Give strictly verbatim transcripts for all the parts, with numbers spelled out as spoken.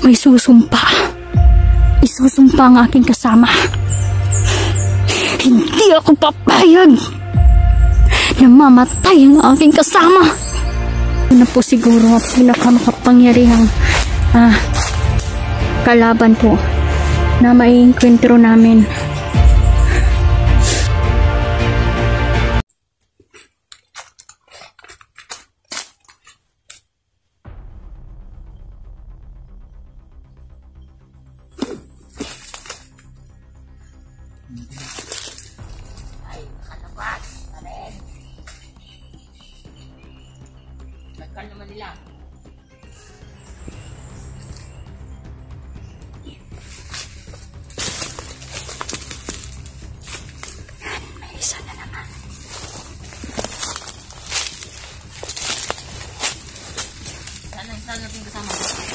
ako'y susumpa. Isusumpa ang aking kasama. Hindi ako papayag na mamatay ang aking kasama. Ano po siguro ang pinakamakapangyarihang ah, kalaban po na maiinkwentro namin. Ay, nakalabas na rin. Nagkal naman nila. May isa na naman. Sana, sana natin kasama.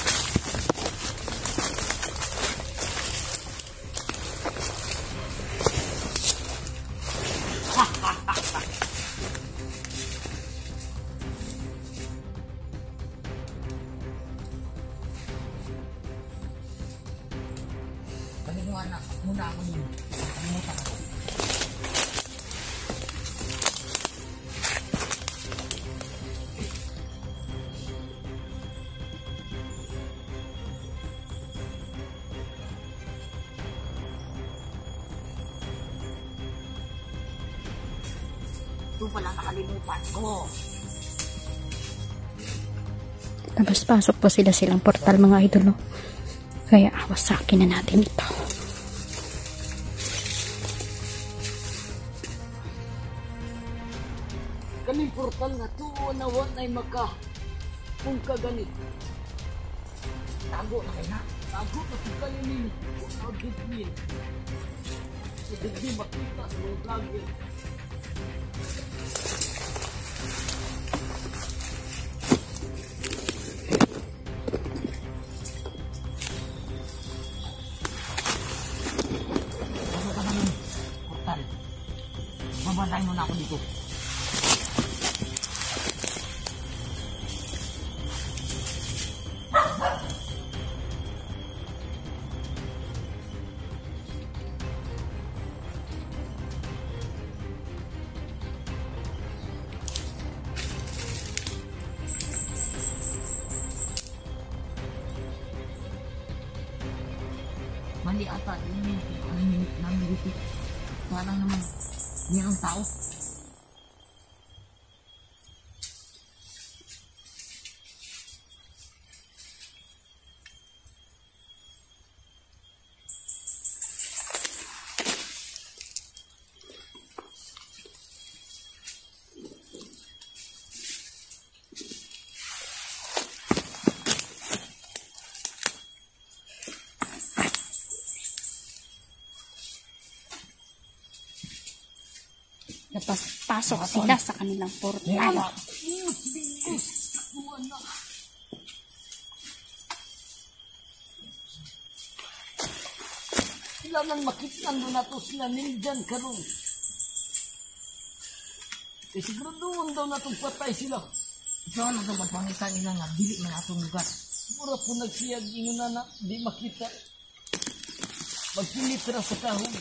Kalimutan na muna ako din. Kalimutan ako. Ito pala nakalimutan ko. Labas-pasok po sila silang portal, mga idolo. Kaya awasakin na natin ito. Kaning portal na to na wanay maka kung kaganit. Tago na kayo na. Tago na kung kayo nini. Kung nagigmin. So digdi makita sa mga vlogger. Portal. Mamatay mo na ako dito. Mali ata yun yung nangyayari. Parang naman mayroong tao. Napasok sila sa kanilang portal. Sila nang makitnan mo na to sila nindyan karon. Eh siguraduhan daw na itong patay sila. Saan na itong papangitan nila nga, dili man atong lugar. Mura po nagsiyag ino na na, di makita. Magpilitra sa kahon.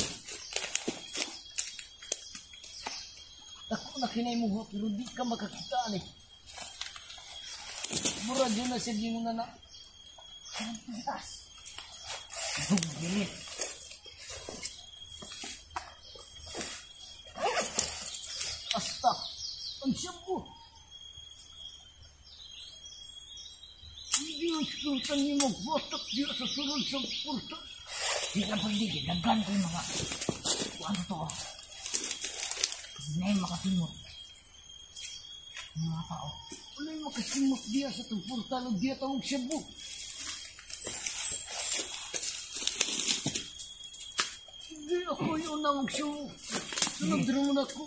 Ako na kinay mo pero di ka makakitaan eh. Mura dyan na siya ino na na. Saan pitas? Bugilit. Asta, ang siyampo. Hindi ang sultan niyo magbotok diyo sa sunod sa purta. Di ka pagdigil, naggan ko yung mga ano to. Kasi na yung makasimot. Yung mga tao. Wala yung makasimot diya sa itong portal o diya tawag siyampo. Hindi ako yung nawag siya. Sunod rin ako.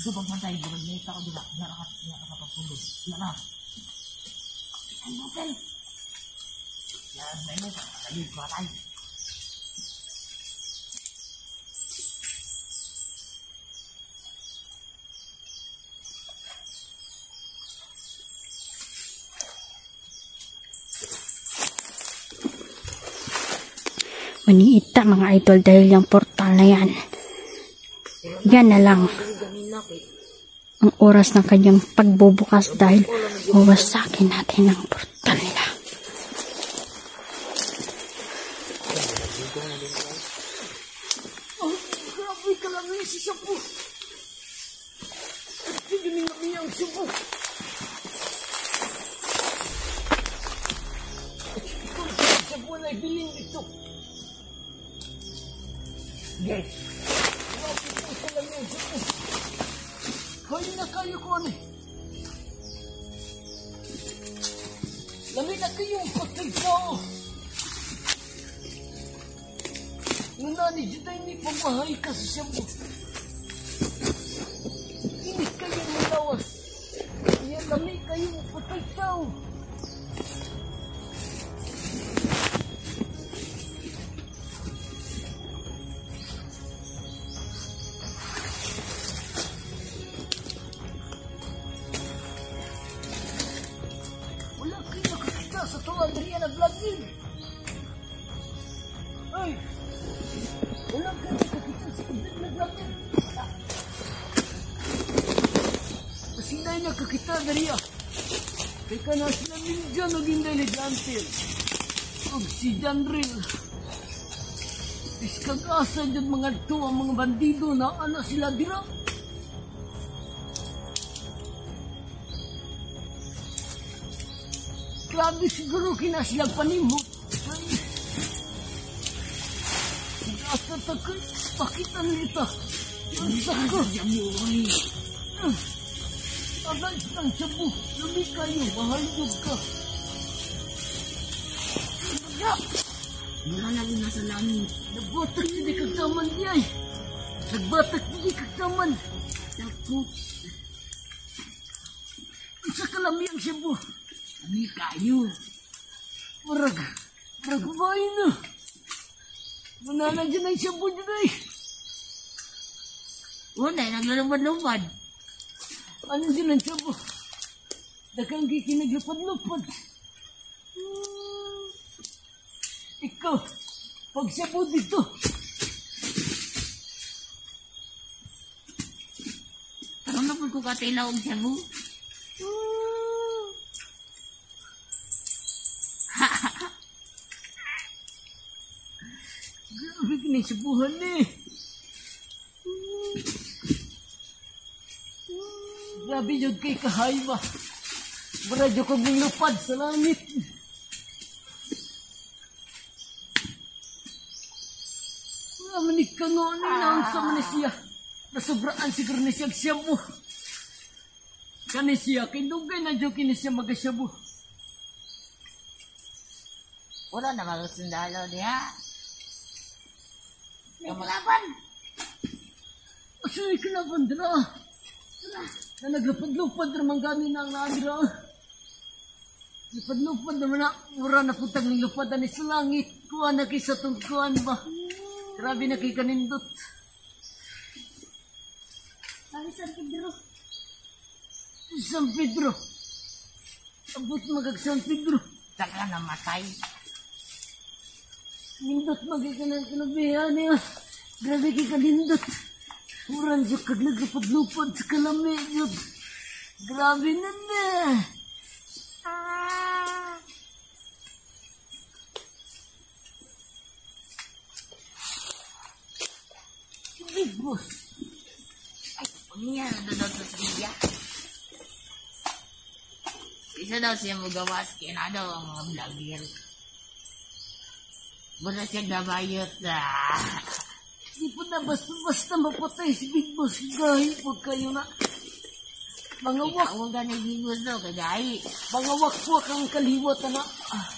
Ito bang matay, bukan nita ko dila. Narakat, nakakapagpulog. Wala na. Ay, hotel. Yan, may mo, kakalib, matay. Maniita mga idol dahil yung portal na yan. Yan na lang ang oras ng kanyang pagbubukas dahil wawasakin natin ang portal nila. Oh, grabe ka lang ngayon si Shabu. Hindi nyo namin ang Shabu. Ito ang Shabu na ibilin ito. Yes. Grabe ka lang ngayon Shabu. Kaya na kayo ko ano. Lamin na kayong patay ko. Ngunani, dyan ni pamahay ka sa Shabu. Init kayong malawas. Kaya lamin kayong patay ko. Wala kayo nakakita sa to, Andrea na vlog din. Ay! Wala kayo nakakita sa Andrea na vlog din. Masinay nakakita, Andrea. Kaya ka na sila ninja naging diligante. O si Janril. Iskag-asa dyan mga to ang mga bandido na ano sila dira. Grabe siguro kina silang panimot. Ay, sigasa takay, pakita nito. Ang sako. Agay ng Shabu, lumi kayo, mahalog ka. Naga! Wala na rin nasa langit. Nagbatak hindi kagtaman niya eh. Nagbatak hindi kagtaman. Takot. Ang sakalami ang Shabu. Lumi kayo. Marag, marag bahay na. Manana dyan ang Shabu dyan eh. Wala, naglalumad-lumad. Ano dyan ang Shabu? Dakang kikinaglupad-lupad. Hmm. Ikaw, pag Shabu dito. Ano na po ko katilaw ang Shabu? Hmm. Grabe kinisyabuhan eh. Grabe yun kay kahayma. Maradyo kong lupad sa langit. Wala manig ka nga ano na ang sama ni siya. Nasobraan siguro ni siya Shabu. Kani siya, kindugay na dyan kini siya mag-Shabu. Wala na mga sundalo niya. May kalaban. Asa may kalaban dira? Na naglupad-lupad naman kami ng nagra. Lupad-lupad naman na. Mura na putang ng lupadan ni sa langit. Kuha na kay sa tungkuhan ba. Grabe na kay kanindot. Ay, San Pedro. San Pedro. Abot magag San Pedro. Saka na matay. Nindot magaganan kanabihan niya. Grabe kay kanindot. Kurang dyan kag naglupad-lupad sa kalami dyan. Grabe na na. Ah. Big boss. Ay, pangyan na daw sa Sriya. Isa daw siya magawas. Kaya na daw ang mga vlogger. Basta siya gabayot na. Di po na basta-basta mapatay si Big Boss. Gahi po kayo na. Mga wak. Ikaw ka na Big Boss daw, kagahi. Mga wak-wak ang kaliwat na. Ah.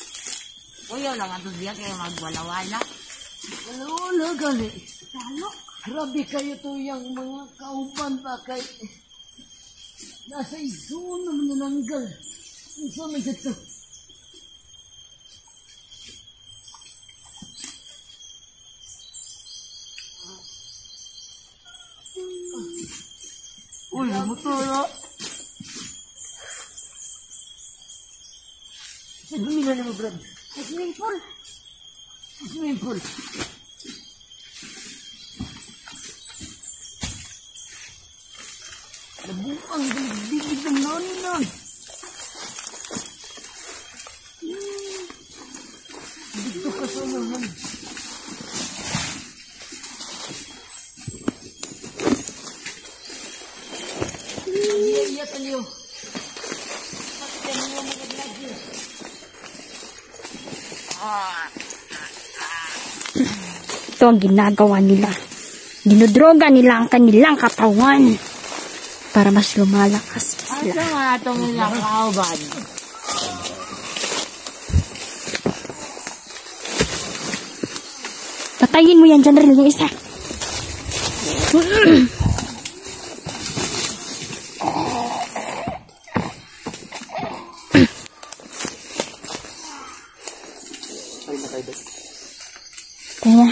Uyaw lang ato siya kaya magwala-wala. Wala-wala gali. Talo. Grabe kayo to yung mga kauban pa kay nasa iso na manananggal. Iso na dito. Uy, motor na. Sa gumila na mo, Brad. Sa swimming pool. Sa swimming pool. Nabuang bibig ng nanon. Dito ka sa naman. Iya-iya taliyo. Pati niyo mga vlogger. Ito ang ginagawa nila. Dinodroga nila ang kanilang katawan para mas lumalakas pa sila. Asa nga itong ilang kauban? Patayin mo yan dyan rin yung isa. Kaya,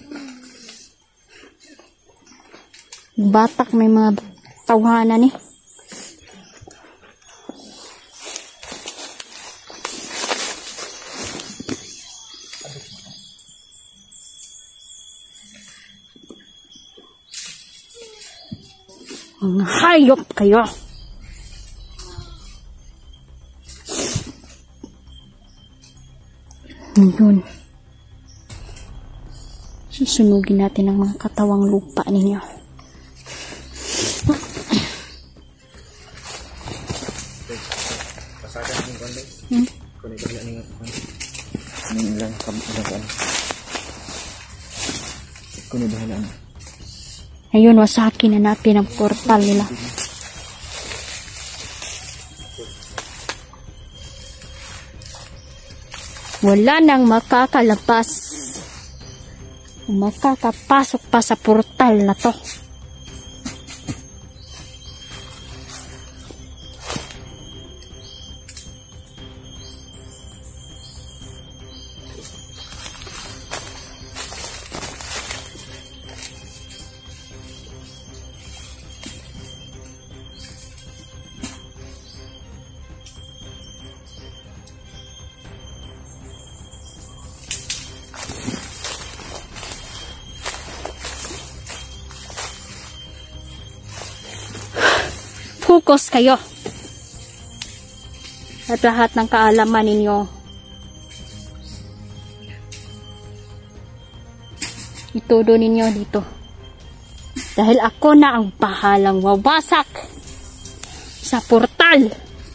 batak may mga tawhanan eh. Mga hayop kayo. Ngayon, susunugin natin ang mga katawang lupa ninyo. Hmm? Ayun, wasaki na natin ang portal nila. Wala nang makakalapas. Makakapasok pa sa portal na to. Focus kayo. At lahat ng kaalaman ninyo, itudo ninyo dito. Dahil ako na ang bahalang wawasak sa portal.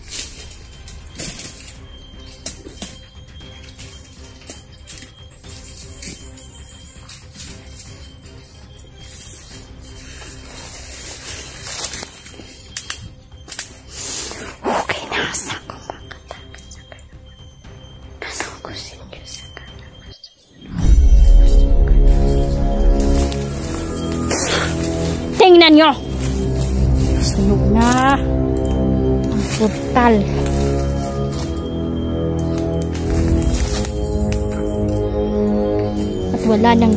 Tingnan nyo! Sunog na ang portal. At wala nang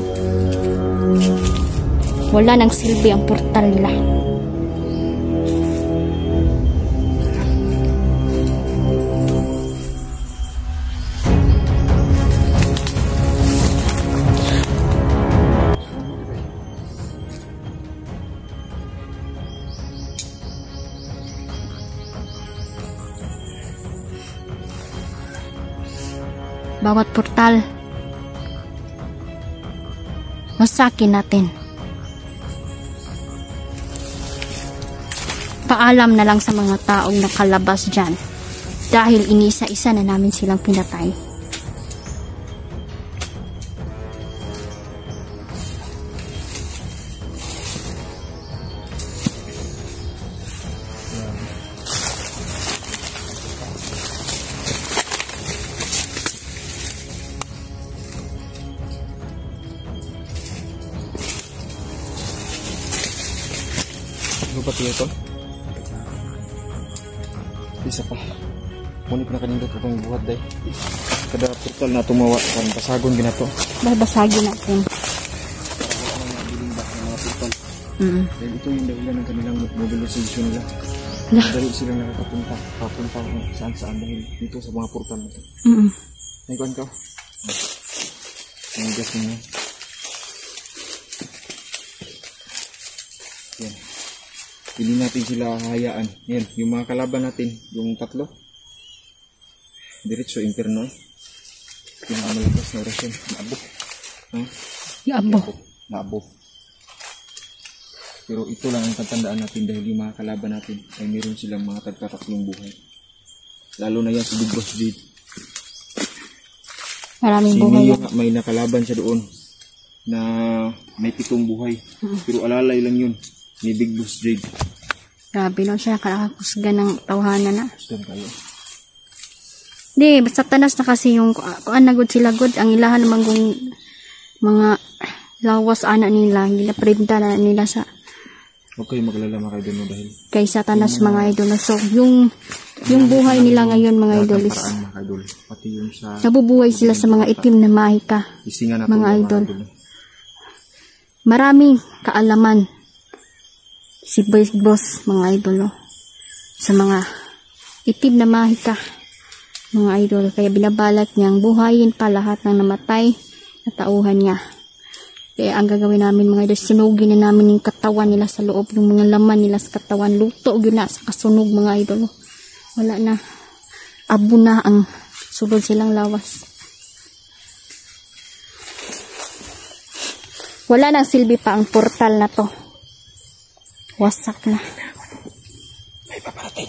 wala nang silbi ang portal nila. Bawat portal, wasakin natin. Paalam na lang sa mga taong nakalabas dyan dahil inisa-isa na namin silang pinatay. pati ito. Isa pa. Munip na kanindot itong buhat day. Kada portal na tumawa kan basagon ginato. Babasagin natin. Mm. Dahil ito yung dahilan ng kanilang mobilization nila. Dahil silang nakakapunta, papunta kung saan saan dahil dito sa mga portal na ito. Mm. Naikuan ka? Ang gas niya. Yan. Hindi natin sila hahayaan. Yan, yung mga kalaban natin, yung tatlo. Diretso, imperno eh. Pinakamalakas na orasyon. Naabo. Ha? Naabo. Naabo. Pero ito lang ang tatandaan natin dahil yung mga kalaban natin ay meron silang mga tagtataklong buhay. Lalo na yan si Big Boss Jade. Maraming si buhay. Mio, may nakalaban siya doon na may pitong buhay. Hmm. Pero alalay lang yun ni Big Boss Jade. Grabe no siya, kakakusga ng tawhanan na. Gusto kayo. Di, basta tanas na kasi yung kung anagod sila god, ang ilahan naman kung mga lawas ana nila, hindi na printa na nila sa okay, maglalama kayo doon dahil kaysa tanas mga idol. So, yung yung buhay nila ngayon mga idol is pati yung sa nabubuhay sila sa mga itim na mahika. Isingan na mga idol. Maraming kaalaman si Big Boss mga idol no? Sa mga itim na mahika mga idol. Kaya binabalak niyang buhayin pa lahat ng namatay na tauhan niya. Kaya ang gagawin namin mga idol, sunugin na namin yung katawan nila sa loob, yung mga laman nila sa katawan, luto yun na sa kasunog mga idol. Wala na, abo na ang sulod silang lawas. Wala nang silbi pa ang portal na to. Wasak na. May paparating.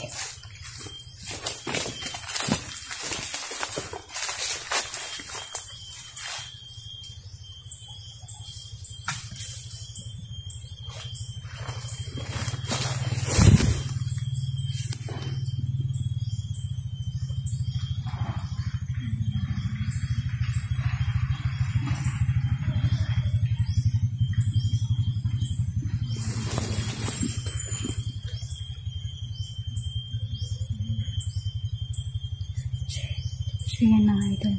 Sige na idol.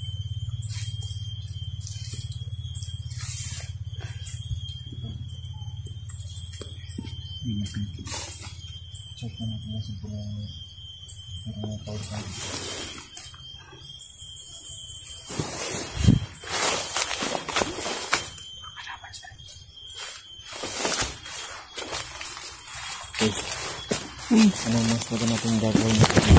Check na natin yung siguro power card. Okay. Mm. Ano mas pwede natin gagawin?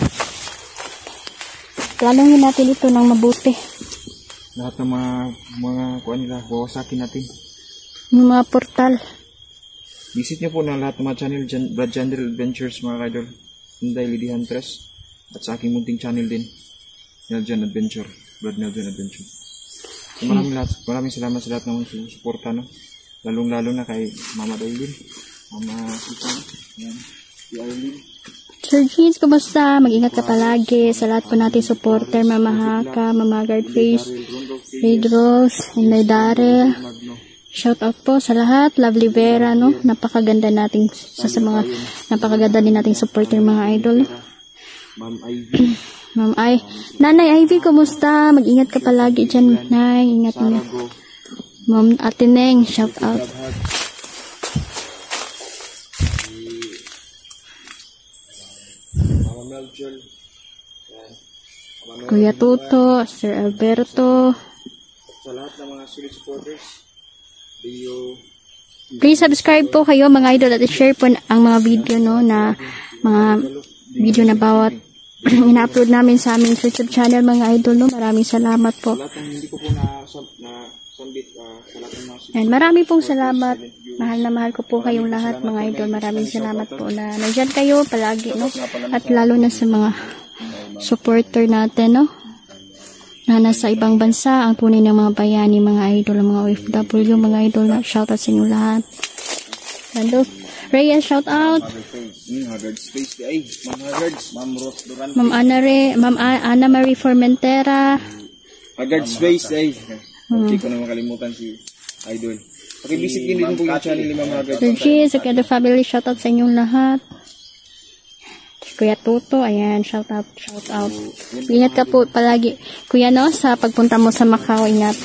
Planongin natin ito ng mabuti. Lahat ng mga mga kuan nila, wawasakin natin. Yung mga portal. Visit niyo po na lahat ng mga channel, Brad Jandrel Adventures mga kaidol. Inday Lady Huntress. At sa aking munting channel din, Neljan Adventure. Brad Neljan Adventure. So, maraming, lahat, maraming salamat sa lahat ng susuporta. No? Lalong lalo na kay Mama Dailin. Mama Sita. Ayan. Si Arlene. Sir Jeans, kumusta? Mag-ingat ka palagi sa lahat po natin supporter, Mama Haka, Mama Guardface, Red Rose, Inday Daryl. Shout out po sa lahat. Lovely Vera, no? Napakaganda nating sa, sa mga napakaganda din nating supporter mga idol. Ma'am Ivy. Ma'am Ay. Nanay Ivy, kumusta? Mag-ingat ka palagi dyan, Nay. Ingat mo. Ma'am Ate Neng, shout out. Kuya Tuto, Sir Alberto. Sa lahat ng mga solid supporters, Leo. Please subscribe po kayo mga idol at i-share po ang mga video no na mga video na bawat ina-upload namin sa aming YouTube channel mga idol no. Maraming salamat po. Sa lahat ng hindi ko po na, na sambit, uh, sa lahat ng mga And marami pong salamat. Mahal na mahal ko po kayong lahat mga idol. Maraming salamat po na nandyan kayo palagi no. At lalo na sa mga supporter natin no na nasa ibang bansa, ang tunay ng mga bayani, mga idol, mga O F W, mga idol na shout out sa inyo lahat. Lalo Rhea, shout out. Ma'am Ana Re, Ma'am Ana Marie Formentera. Haggard Space ay. Hindi ko na makalimutan si Idol. Pakivisit din din po yung channel ni Mama Agad. Sir G, sa Kedo family, shoutout sa inyong lahat. Kuya Toto, ayan, shout out, shout out. Ingat ka po palagi, Kuya, no, sa pagpunta mo sa Macau, ingat.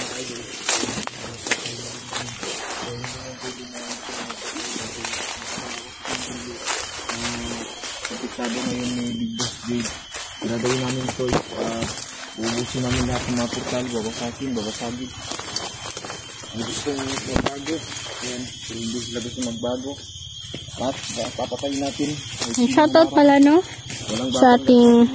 Sabi ngayon ni Big Boss Jade, gagawin namin ito, uh, ubusin namin lahat ng mga portal, babasagin, babasagin. Ang gusto nyo magbago, ayan, hindi sila gusto magbago. At papatayin natin. Shoutout pala, no? Walang Sa ating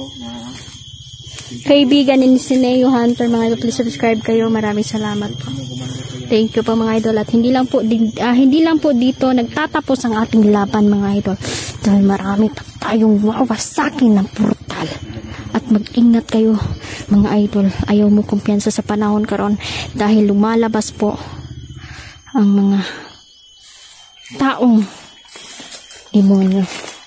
kaibigan ni Sineo Hunter, mga idol, please subscribe kayo. Maraming salamat po. Thank you po mga idol. At hindi lang po, di, ah, hindi lang po dito nagtatapos ang ating laban mga idol. Dahil marami pa tayong wawasakin ng portal. At mag-ingat kayo mga idol. Ayaw mo kumpiyansa sa panahon karon dahil lumalabas po ang mga taong demonyo.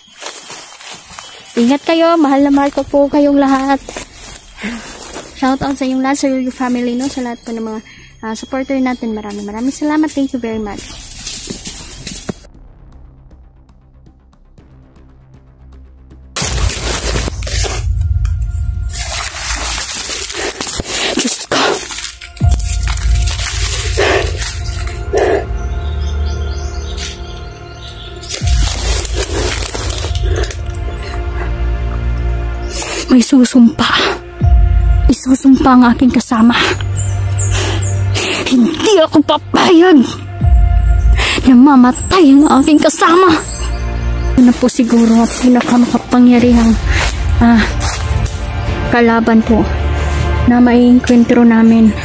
Ingat kayo, mahal na mahal ko po kayong lahat. Shout out sa inyong lahat, sa your family, no? Sa lahat po ng mga uh, supporter natin. Maraming maraming salamat. Thank you very much. Diyos ko. May susumpa. Isusumpa ang aking kasama. Hindi ako papayag na mamatay ang aking kasama. Ito na po siguro ang pinakamakapangyarihang ah, kalaban po na maiinkwentro namin.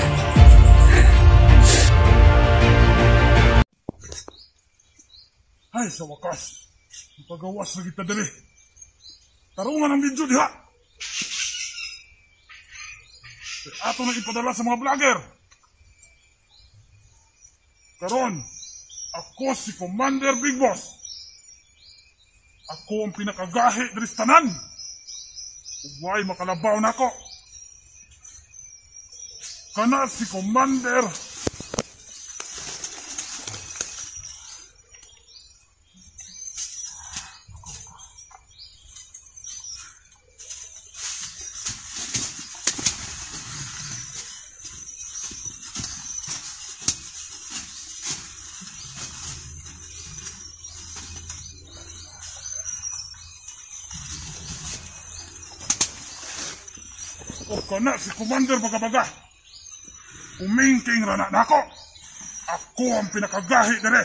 Ay, sa wakas, ipagawas na kita dali. Tarungan ang video diha. Ato na ipadala sa mga vlogger. Karon, ako si Commander Big Boss. Ako ang pinakagahi dari sa tanan. Huwag makalabaw na ako. Kana si Commander o kana si Commander Baga-Baga. Umingking rana na ako. Ako ang pinakagahi dere.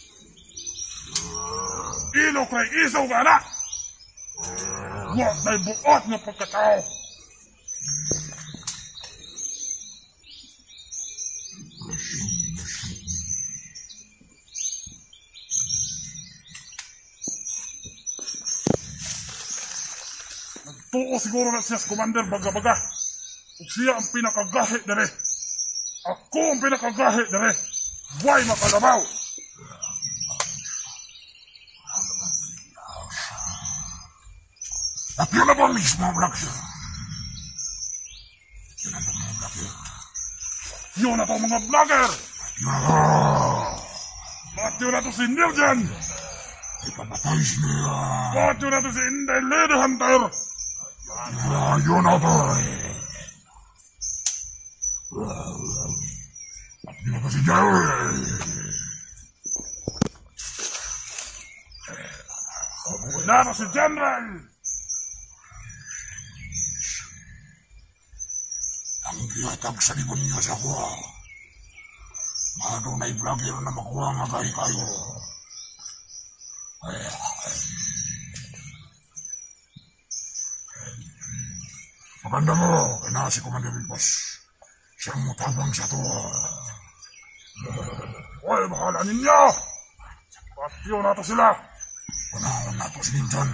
Ilo kay isaw ka na. Wa na'y buot nga pagkatao. Nagtuo siguro na siya si Commander Baga-Baga. Ug siya ang pinakagahi dere. Ako ang pinakagahi dere. Huwag makalabaw. At yun na ba mismo ang vlogger? Yun na ba mga vlogger? Yun na ba mga vlogger? At yun na to si Niljan. Ipamatay siya. At yun na to si Inday Lady Hunter. Yun na to. At yun na to si Jerry. Wala na si General. Ang giyatag sa libon niyo sa kuha. Mahado na i-vlogger na makuha nga kayo kayo. Ay, ay. Maganda mo, kaya si Commander Big Boss. Siyang mutabang sa to. Uy, bahala ninyo! Patiyo na to sila. Panahon na to si Ninjan.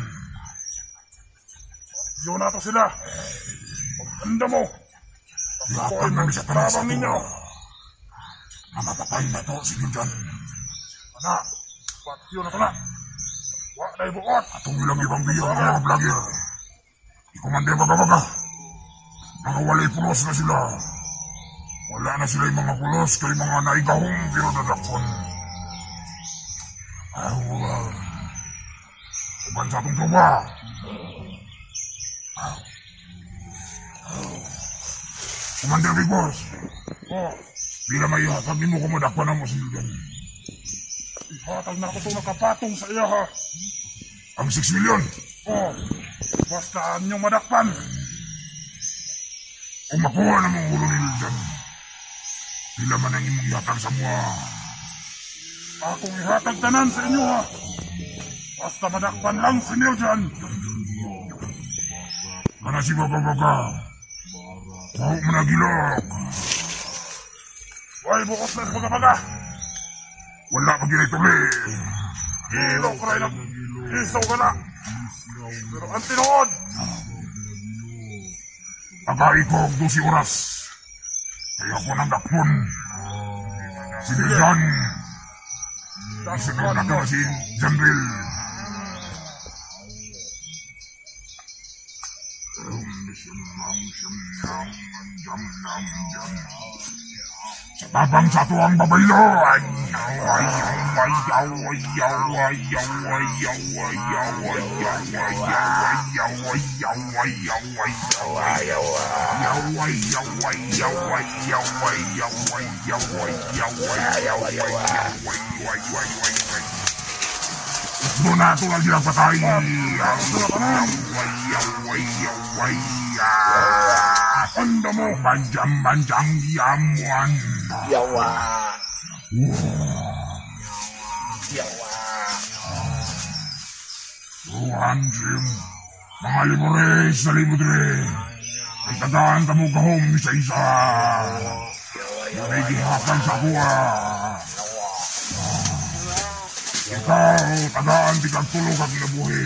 Patiyo na to sila. Maganda mo. Lapan na sa tanas sa ninyo. Na mapapay na to si Ninjan. Anak, patiyo na to na. Wak na ibuot. Atong ilang ibang biyo ng mga vlogger. Di Commander Baga-Baga. Nakawalay pulos na sila. Wala na sila yung mga pulos kay mga naigahong pero dadakon. Ay, wala. Uban sa atong tropa. Commander Big Boss. Oh, bila may ihatag ni mo kung madakpan na mo si Mildan. Ihatag na ako itong nakapatong sa iya ha. Ang six million. Oh, basta niyong madakpan. Kung makuha na mong ulo ni Mildan, bila man ang imong ihatag sa mga. Akong ihatag tanan sa inyo ha. Basta madakpan lang si Mildan. Kana si Baga-Baga. Wow, managilok. Why, bukas na si Baga-Baga. Wala pa ginay tuli. Ilok rin na. Isaw ka na. Pero ang tinood. Agay ko ang dusi oras. Kaya ko nang dakpon. Si Mildan. Isunod na ka si Janril. Sa tabang sa tuwang babaylo. Ay, ay, ay, ay, ay, gusto na ito lang silang patay. Anda mo, banjang-banjang yamuan. Yawa. Yawa. Ruhan, Jim. Mga libores na libodre. Ay tagaan ka mo kahom isa-isa. May gihapang sa kuha. Ikaw, tagaan di kang tulog at nabuhi.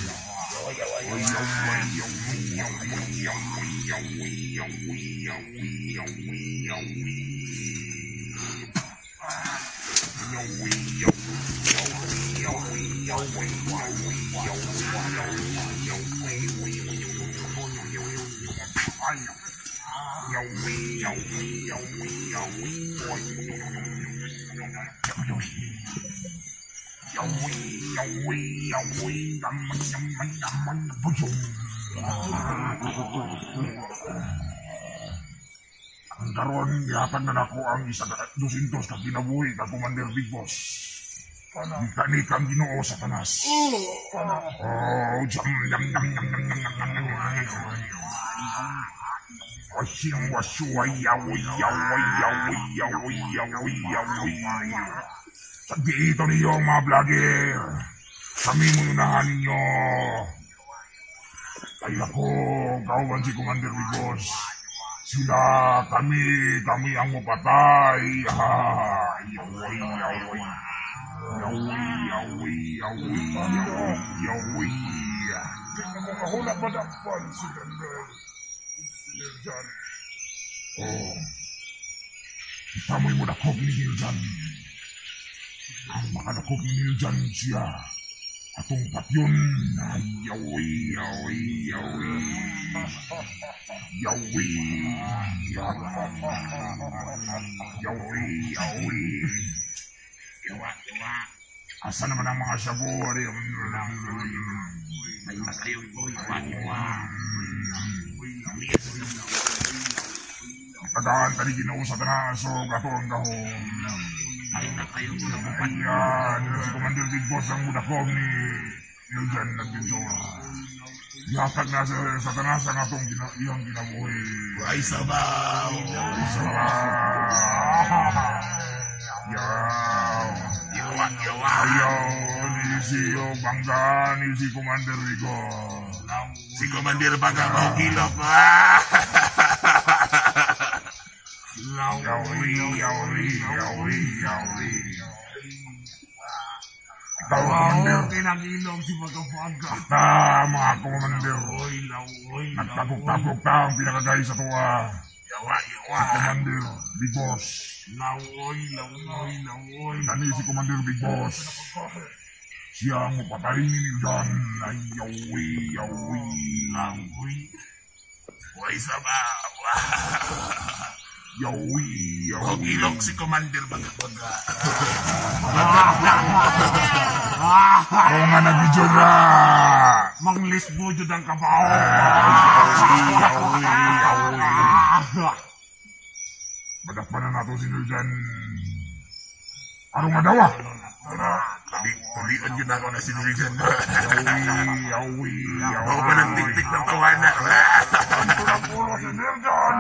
Ang karon gihatag na nako ang isa ka dusintos ka kinabuhi ka Commander Big Boss. Ikanik ang Ginoo sa tanas. Oh, jam jam jam jam jam jam jam jam. Wasyang wasway yawi yawi yawi yawi yawi yawi. Sa dito niyo mga vlogger. Kami munahan ninyo. Ay ako, kawan si Commander Big Boss. Sila, kami, kami ang mapatay. Ah, yawi, yawi. Yawi, yawi, yawi, yawi, yawi. Tingnan mo kahula ba dakpan si Gandel? Niljan. Oh. Itamoy mo dakog ni Niljan. Ang makadakog ni Niljan siya. Atong patyon. Ay, yawi, yawi, yawi. Yawi. Yawi, yawi. Yawa, yawa. Asa naman ang mga sabo? May matayo ko, yawa, yawa. Tagaan tali Ginoo sa tanaso, gato ang gahong. Ay na kayo ko na bupanyan. Si Commander Big Boss ang mudakog ni Niljan Adventure. Yatag na sa, sa tanasa nga itong gina, iyang ginabuhi. Ay sabaw! Ay sabaw! Yaw! Yawa! Yawa! Ayaw! Ni si Bangga, ni si Commander Rico. Si Commander Bangga mau kilop. Yawi! Yawi! Yawi! Yawi! Ikaw, Commander. Kinagilong si Baga-Baga. Kita, mga Commander. Nagtagok-tagok ta ang pinakagay sa tuwa. Yawa, yawa. Si Commander Big Boss. Lawoy, lawoy, lawoy. Kani si Commander Big Boss. Siya ang mapatay ni Niljan. Ay, yawi, yawi. Lawoy. Way sabaw. Yawi, Huwag yawi. ilog si Commander Baga-Baga. Oo nga nag-video na. Manglis mo dyan ang kabaw. Yawi, yawi, yawi. Madakpan na nato si Niljan. Anong madawa? Tulian yun ako na siniligan. Yawi, yawi, yawi. Ako pa ng tiktik ng tawanan. Ito na pulo si Niljan.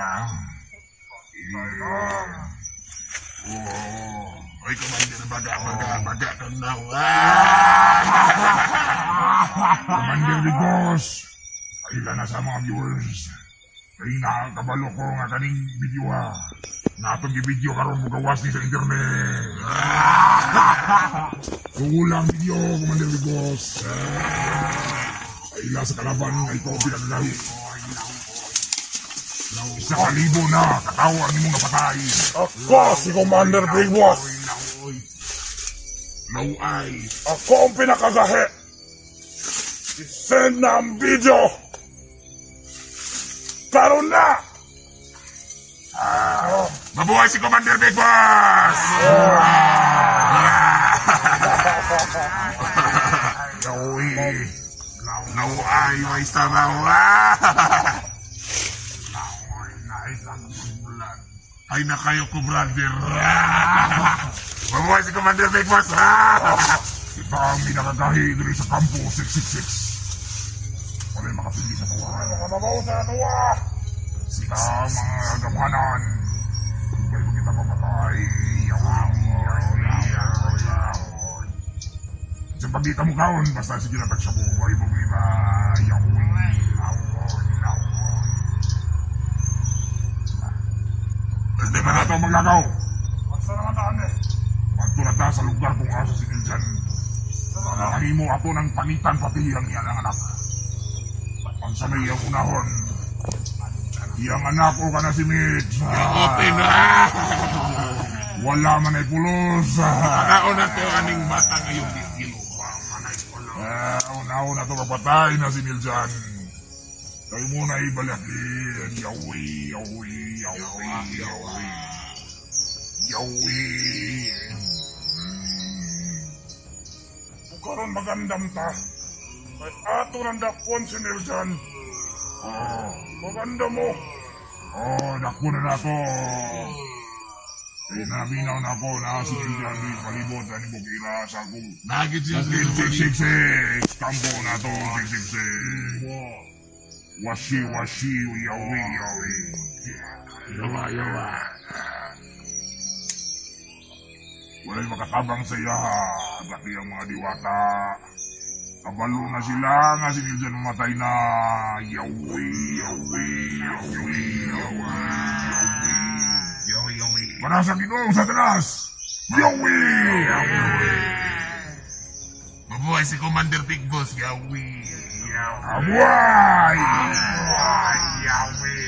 Oy, Commander Baga-Baga, Baga ka na. Commander Rigos, ayun na sa mga viewers. Kaya nakakabalo ko nga kaning video ha. Natong i-video karon mo gawas ni sa internet. Tugulang video, Commander Rigos. Ayun sa kalaban nga ito pinagalahi. Isa kalibo na, katawa ni mong napatay. Ako si Commander Big Boss. Nauay. Ako ang pinakagahe. I-send na ang video. Karon na. Mabuhay si Commander Big Boss! Yawi. Nauay, may sabaw. Ay na kayo ko, brother. Mabuhay si Commander Big Boss. Kita ang minakagahi dito sa kampo six six six. Wala'y makapili sa tawa. Mga babaw sa tawa. Sila ang mga gamanan. Kaya mo kita mamatay. Yawang, yawang, yawang, yawang. Sa pagkita mo kaon, basta sige na tagsa buhay mo iba. Yawang, yawang, yawang. Hindi ba nato maglagaw? Basta naman taan eh. Magtulad na sa lugar kung aso si Niljan. Nalangin mo ako ng panitan pati ang iyang anak. Ang sanay ang unahon. Iyang anak o ka na si Mitch. Okay na. Wala man ay pulos. Nakao na to aning mata ngayong dikilo. Eh, una-una to kapatay na si Niljan. Kayo muna ibalakin. Yawi, yawi, yawi, yawi. Yawi. Kung karon magandam ta. May ato ng dakpon si Niljan. Oh, Maganda mo. oh, dakpo na na to. Eh, nabinaw na ako na si Niljan di palibot na ni Bukira sa kong Nagit siya sa six six six. Kampo na to, six six six. Washi, washi, yawi, yawi. Yawa, yawa. Wala'y makatabang sa iya, dati ang mga diwata. Kabalo na sila nga si Niljan mamatay na. Yawi, yawi, yawi, yawi, yawi. Yawi, yawi. Manasa Ginoo, Satanas! Yawi, yawi. Mabuhay si Commander Big Boss. Yawi, yawi. Abuay! Yawi, yawi.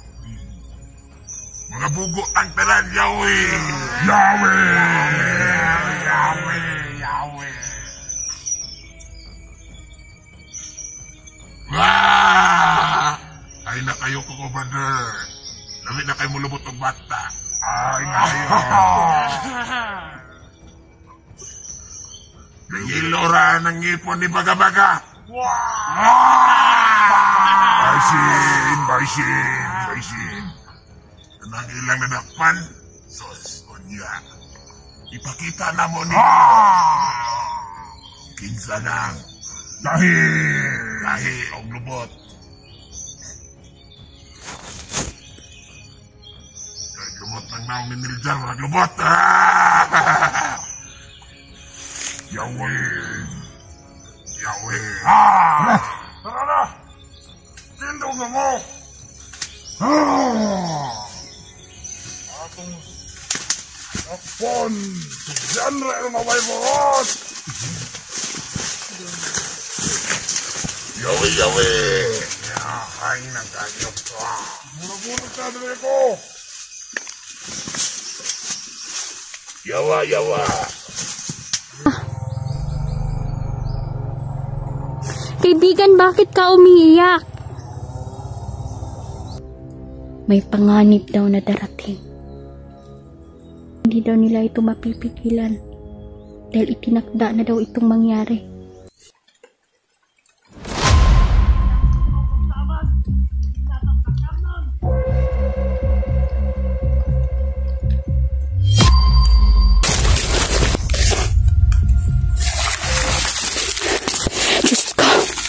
Mga bugo ang talan. Yawi. Yawi! Yawi, yawi. Wah! Ay na kayo ko, Commander. Lamit na kayo mulubot ng bata. Ay, ngayon. Nangilora ng ngipon ni Baga-Baga. Baisin, baisin, baisin. Nang ilang nadakpan, sos, onya. Ipakita na mo ni Kinsa nang Dahil. lahi o lubot. Kay lubot ng naong ni Niljan, walang lubot. Yawi. Yawe. Ah! Tara na. Tindog na mo. Ah! Atong dakpon. Genre ang maway morot. Yawe, yawe. Ay, nagkayot ko. Murag-murag ka dali ko. Yawa, yawa. Kaibigan, bakit ka umiiyak? May panganib daw na darating. Hindi daw nila ito mapipigilan dahil itinakda na daw itong mangyari. Diyos ko!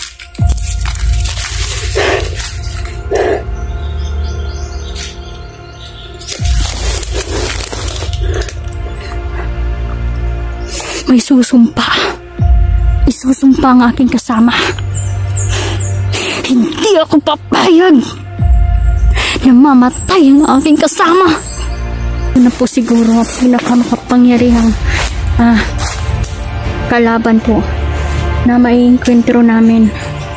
May susumpa. Isusumpa ang aking kasama. Hindi ako papayag na mamatay ang aking kasama. Ito na po siguro ang pinakamakapangyarihang ah, kalaban po na maiinkwentro namin.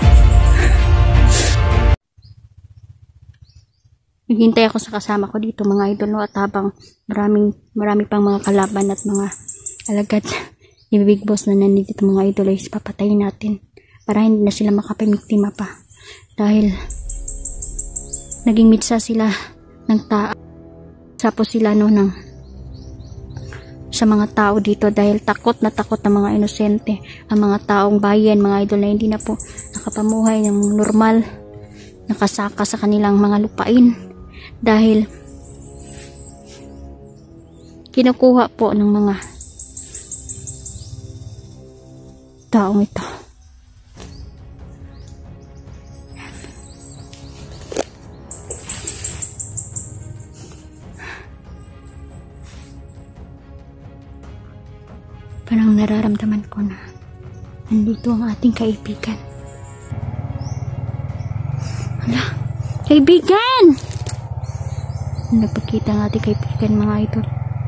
Naghintay ako sa kasama ko dito mga idol, no, at habang maraming marami pang mga kalaban at mga alagad ni Big Boss na nandito mga idol ay papatayin natin para hindi na sila makapamiktima pa dahil naging mitsa sila ng tao. Tapos sila no ng sa mga tao dito dahil takot na takot ng mga inosente ang mga taong bayan mga idol na hindi na po nakapamuhay ng normal, nakasaka sa kanilang mga lupain dahil kinukuha po ng mga taong ito. Parang nararamdaman ko na nandito ang ating kaibigan. Hala, kaibigan! Nagpakita ang ating kaibigan mga idol.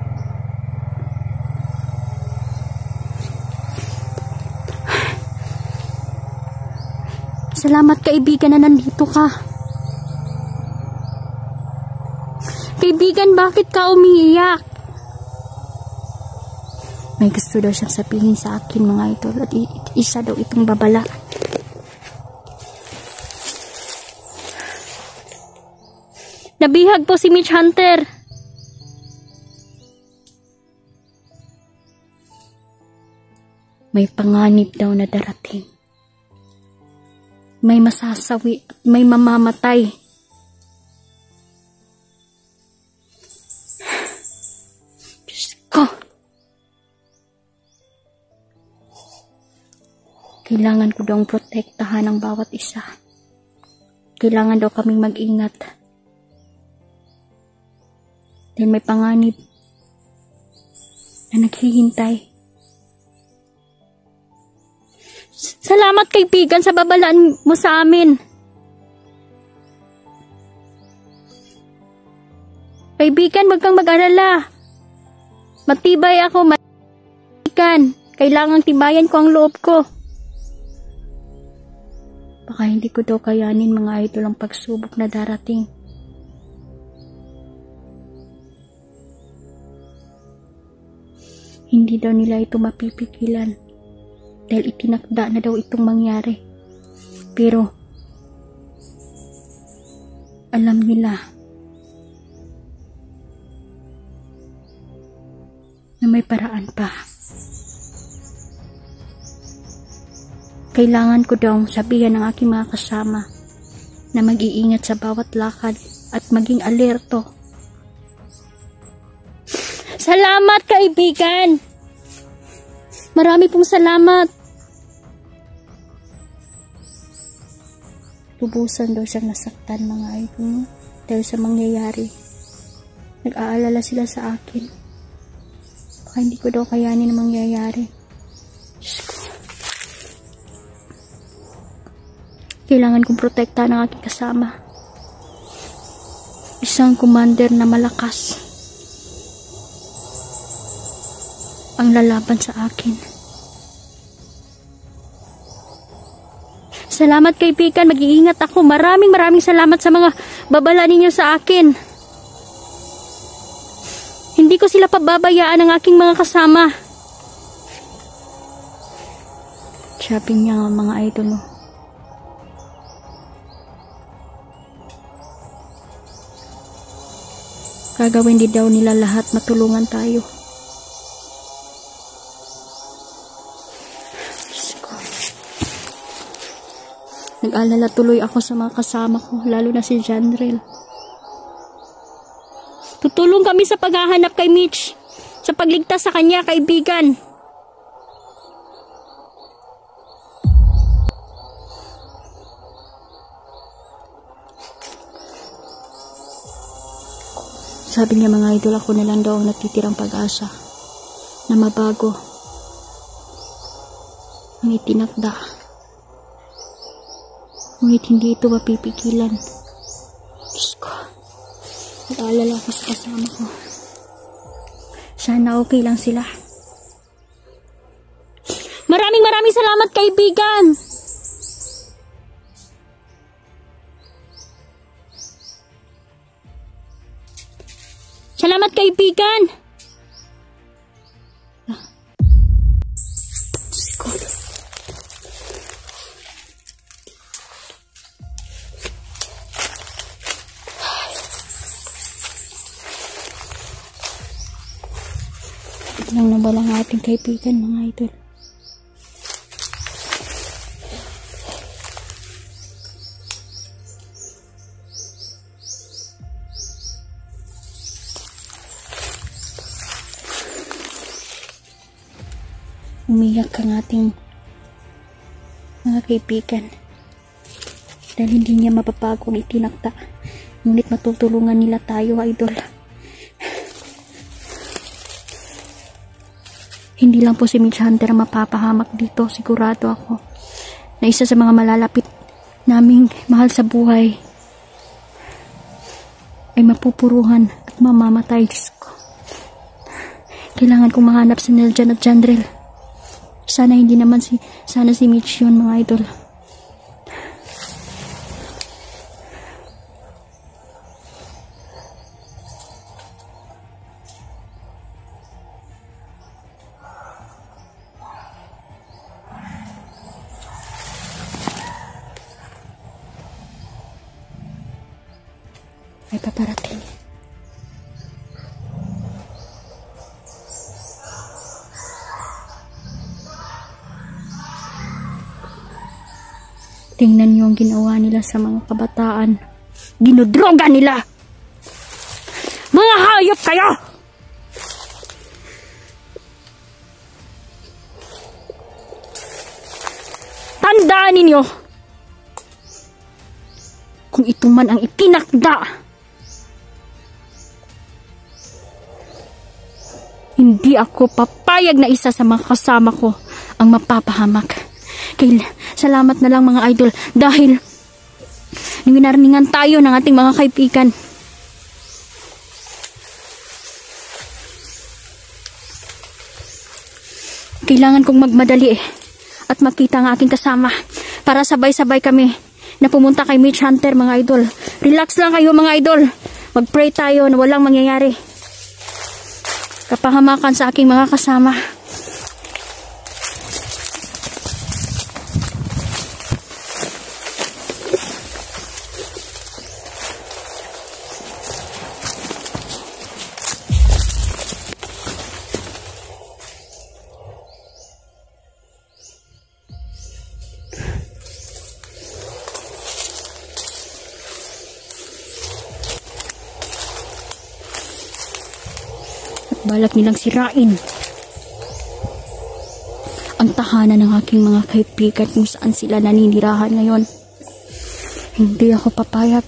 Salamat kaibigan na nandito ka. Kaibigan, bakit ka umiiyak? May gusto daw siyang sabihin sa akin mga idol at isa daw itong babala. Nabihag po si Mitch Hunter. May panganib daw na darating. May masasawi at may mamamatay. Diyos ko. Kailangan ko daw protektahan ang bawat isa. Kailangan daw kaming mag-ingat. Dahil may panganib na naghihintay. Salamat kaibigan sa babalaan mo sa amin. Kaibigan, wag kang mag-alala. Matibay ako, kaibigan. Kailangang tibayan ko ang loob ko. Baka hindi ko daw kayanin mga idol ang pagsubok na darating. Hindi daw nila ito mapipigilan dahil itinakda na daw itong mangyari. Pero alam nila na may paraan pa. Kailangan ko daw sabihan ng aking mga kasama na mag-iingat sa bawat lakad at maging alerto. Salamat kaibigan! Marami pong salamat! Lubusan daw siyang nasaktan mga idol dahil sa mangyayari. Nag-aalala sila sa akin. Baka hindi ko daw kayanin ang mangyayari. Diyos ko. Kailangan kong protektahan ang aking kasama. Isang commander na malakas ang lalaban sa akin. Salamat kaibigan, mag-iingat ako. Maraming maraming salamat sa mga babala ninyo sa akin. Hindi ko sila pababayaan ng aking mga kasama. Sabi niya nga mga idol mo. Gagawin din daw nila lahat, matulungan tayo. Nag-alala tuloy ako sa mga kasama ko, lalo na si Jandrel. Tutulong kami sa paghahanap kay Mitch, sa pagligtas sa kanya, kaibigan. Sabi niya, mga idol, ako na lang daw ang natitirang pag-asa na mabago ang itinakda. Ngunit hindi ito mapipigilan. Diyos ko, nag-aalala ako sa kasama ko. Sana okay lang sila. Maraming maraming salamat, kaibigan! Salamat, kaibigan! Ah. Diyos ko. Lang na ba lang ating kaibigan, mga idol? Umiyak ang ating mga kaibigan dahil hindi niya mapapago ang itinakda, ngunit matutulungan nila tayo, idol. Hindi lang po si Mitch Hunter ang mapapahamak dito. Sigurado ako na isa sa mga malalapit naming mahal sa buhay ay mapupuruhan at mamamatay. Diyos ko. Kailangan kong mahanap si Neljan at Jandrel. Sana hindi naman si sana si Mitch yun, mga idol. May paparating. Tingnan niyo ang ginawa nila sa mga kabataan. Ginudroga nila. Mga hayop kayo! Tandaan ninyo, kung ito man ang itinakda, hindi ako papayag na isa sa mga kasama ko ang mapapahamak. Kaya salamat na lang, mga idol, dahil ninarningan tayo ng ating mga kaibigan. Kailangan kong magmadali eh, at makita ang aking kasama para sabay-sabay kami na pumunta kay Mitch Hunter, mga idol. Relax lang kayo, mga idol. Mag-pray tayo na walang mangyayari kapahamakan sa aking mga kasama. Balak nilang sirain ang tahanan ng aking mga kaibigan kung saan sila naninirahan ngayon. Hindi ako papayag.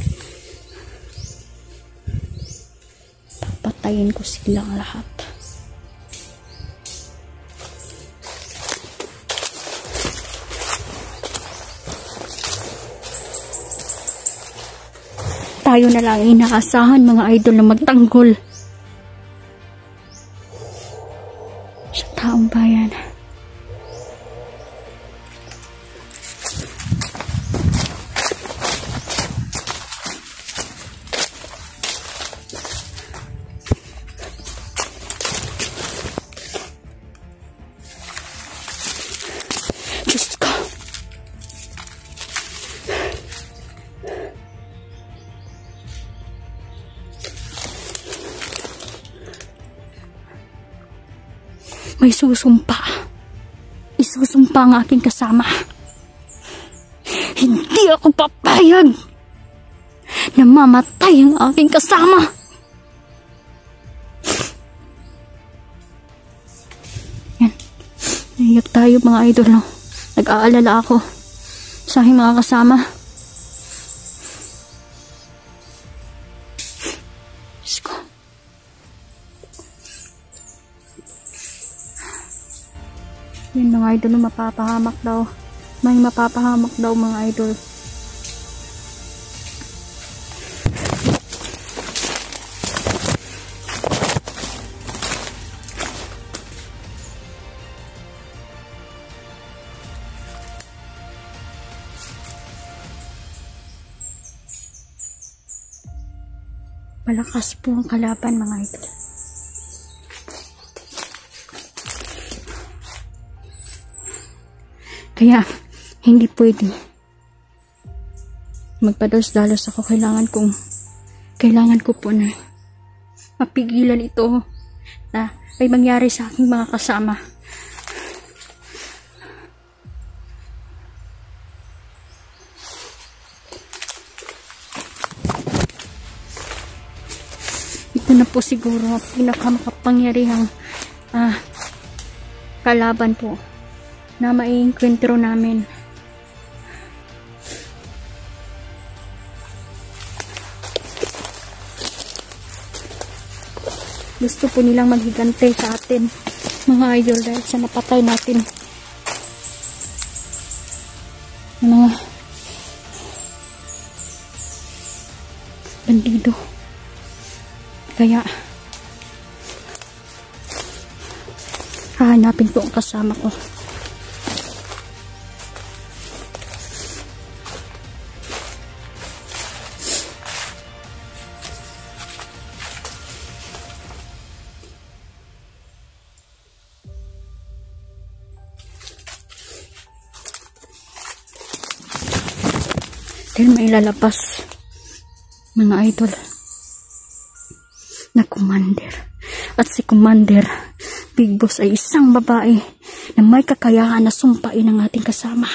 Papatayin ko silang lahat. Tayo na lang inaasahan, mga idol, na magtanggol sa taong bayan. Diyos ko. may susumpa. Isusumpa ang aking kasama. Hindi ako papayag na mamatay ang aking kasama. Yan. Naiyak tayo mga idol. No? Nag-aalala ako sa aking mga kasama. Diyos ko. Yan mga idol, mapapahamak daw. May mapapahamak daw mga idol. Malakas po ang kalaban mga idol. Kaya, hindi pwede. Magpadalos-dalos ako. Kailangan kong, kailangan ko po na mapigilan ito na may mangyari sa aking mga kasama. Ito na po siguro ang pinakamakapangyarihang ah, kalaban po na maiinkwentro namin. Gusto po nilang maghigante sa atin mga idol dahil sa napatay natin mga bandido. Kaya hahanapin po ang kasama ko. Dahil may lalabas mga idol na commander. At si Commander Big Boss ay isang babae na may kakayahan na sumpain ang ating kasama.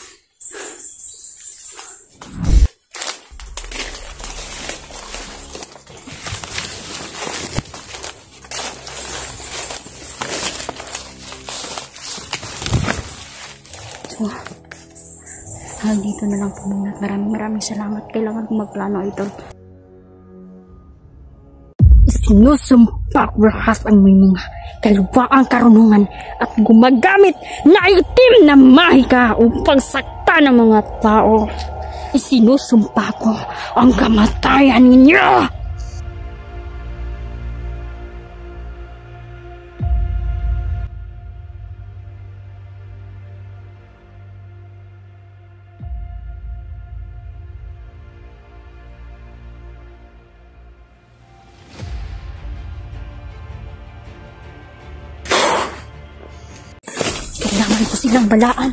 So, ah, dito na lang po muna. Maraming maraming salamat. Kailangan kong magplano idol. Sinusumpa ko lahat ang may mga kaluwaang karunungan at gumagamit na itim na mahika upang sakta ng mga tao. Isinusumpa ko ang kamatayan ninyo! Kailangan ko silang balaan.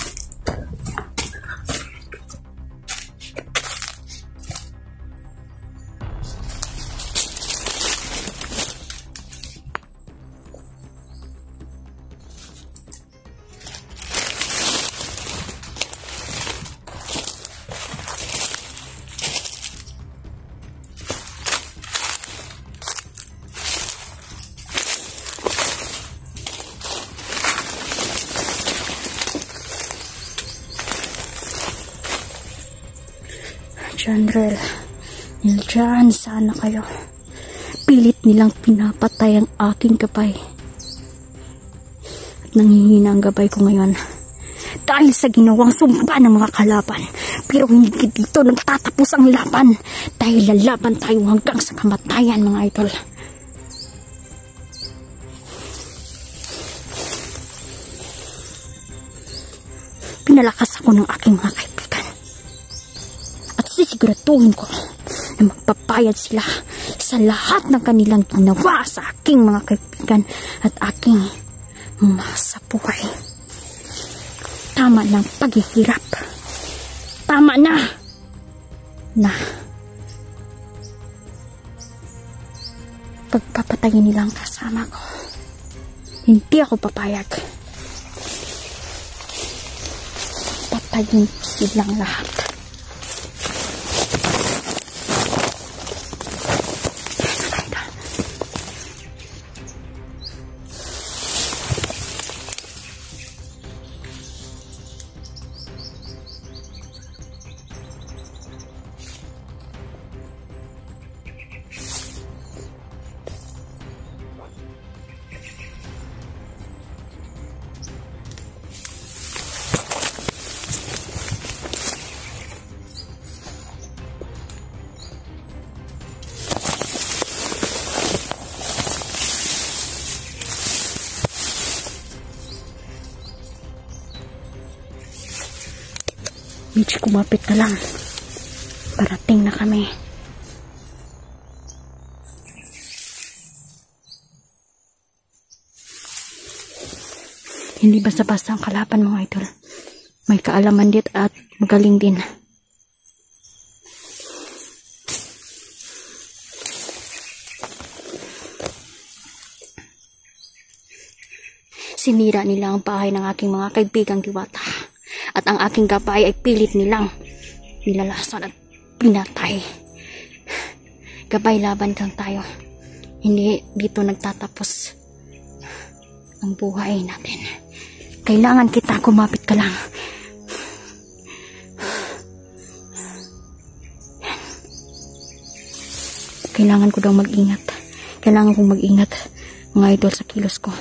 Chandrel, nildyan sana kayo. Pilit nilang pinapatay ang aking gabay. At nanghihina ang gabay ko ngayon dahil sa ginawang sumpa ng mga kalaban. Pero hindi dito nagtatapos ang laban dahil lalaban tayo hanggang sa kamatayan mga idol. Pinalakas ako ng aking mga kaibigan. Sisiguraduhin ko na magpapayad sila sa lahat ng kanilang ginawa sa aking mga kaibigan at aking masabuhay. Tama ng paghihirap. Tama na na pagpapatayin nilang kasama ko. Hindi ako papayag. Patayin silang lahat. Mitch, kumapit ka lang. Parating na kami. Hindi basta-basta ang kalaban, mga idol. May kaalaman dit at magaling din. Sinira nila ang bahay ng aking mga kaibigang diwata. At ang aking gabay ay pilit nilang nilalasan at pinatay. Gabay, laban lang tayo. Hindi dito nagtatapos ang buhay natin. Kailangan kita, kumapit ka lang. Kailangan ko daw mag-ingat. Kailangan kong mag-ingat, mga idol, sa kilos ko.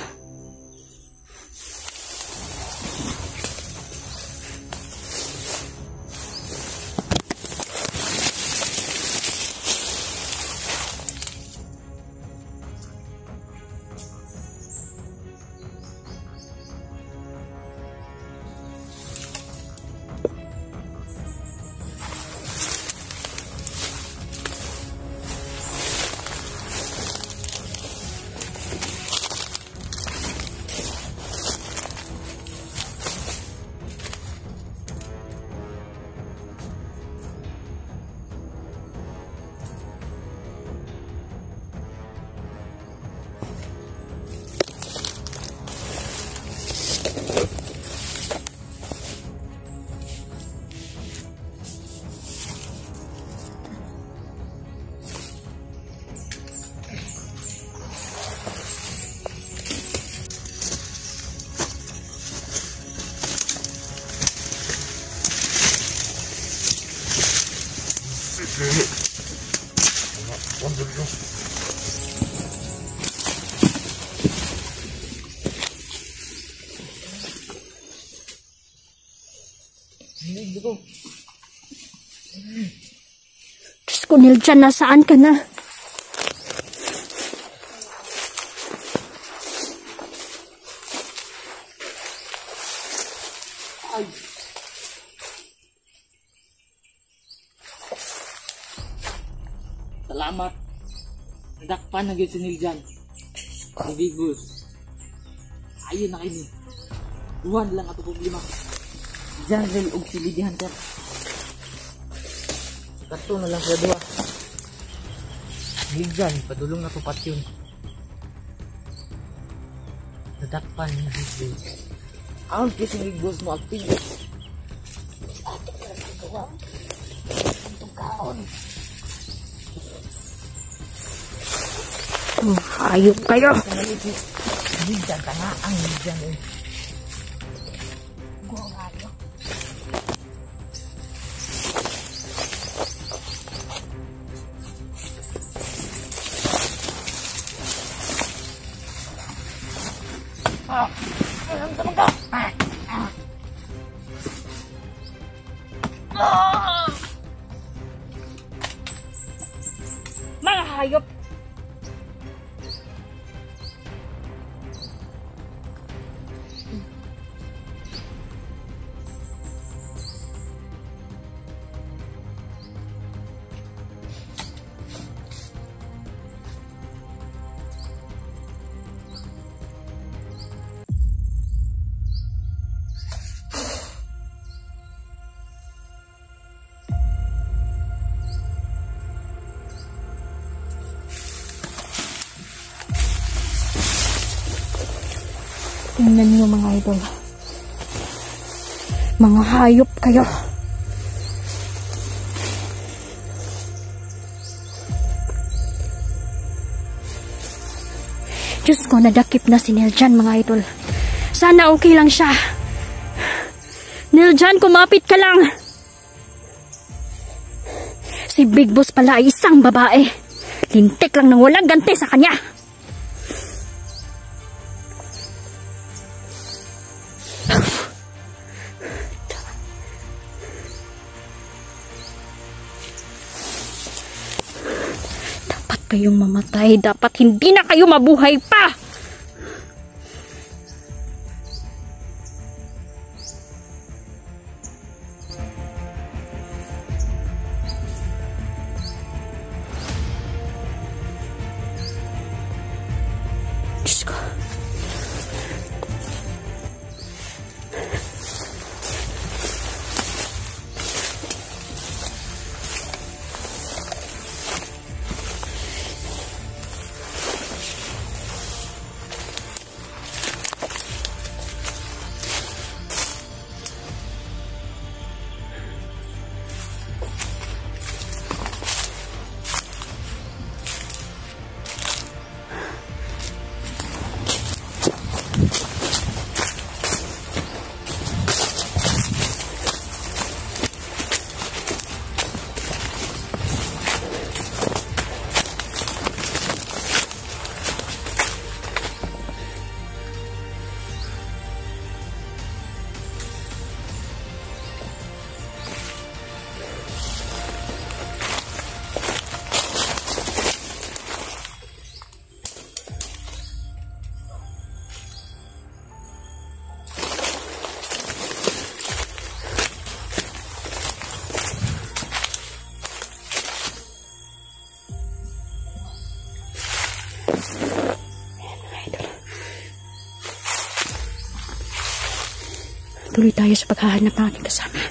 Diyos ko, Niljan, nasaan ka na? Ay. Salamat. Nadakpan na gyud si Niljan. Hindi Gus. Ayun na kayo. Duhan lang ato problema. Janrel og si Lady Hunter. Kato na lang sa duha. Niljan, padulong na to patyon. Nadakpan ni Gus. Aon kising Gus mo aktibo. Oh, ayop kayo. Niljan, tanga ang Niljan eh. Ah, alam sa mga. Ah, ah. Ah! Mga hayop. Tingnan niyo mga idol. Mga hayop kayo. Diyos ko, nadakip na si Niljan mga idol. Sana okay lang siya. Niljan, kumapit ka lang. Si Big Boss pala ay isang babae. Lintik lang nang walang ganti sa kanya. Dapat kayong mamatay. Dapat hindi na kayo mabuhay pa. Diyos ko. Tuloy tayo sa paghahanap ng ating kasama.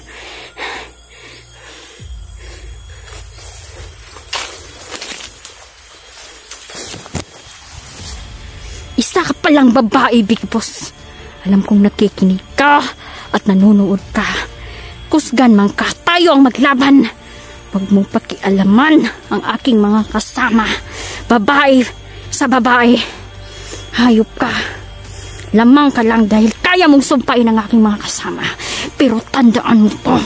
Isa ka palang babae, Big Boss. Alam kong nakikinig ka at nanonood ka. Kusgan man ka, tayo ang maglaban. Huwag mong pakialaman ang aking mga kasama. Babae sa babae. Hayop ka. Lamang ka lang dahil kaya mong sumpain ang aking mga kasama. Pero tandaan mo to.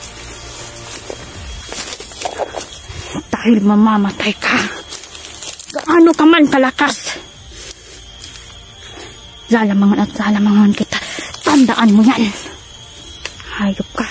Dahil mamamatay ka. Gaano ka man kalakas. Lalamangan at lalamangan kita. Tandaan mo yan. Hayop ka.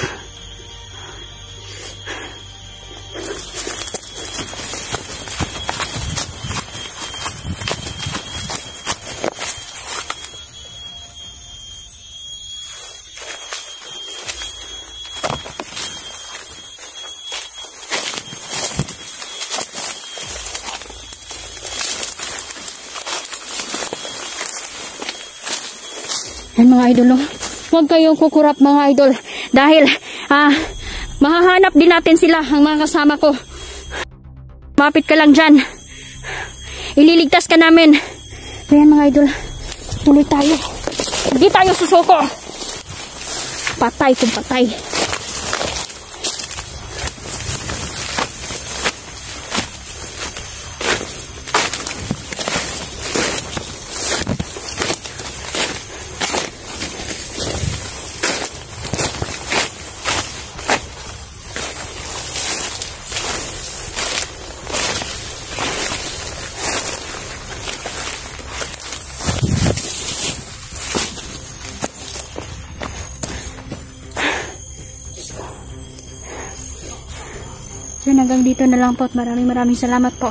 Yan mga idol, oh. Huwag kayong kukurap mga idol. Dahil, ah, mahahanap din natin sila, ang mga kasama ko. Mapit ka lang dyan. Ililigtas ka namin. Kaya mga idol, tuloy tayo. Hindi tayo susuko. Patay kung patay. So, hanggang dito na lang po at maraming maraming salamat po.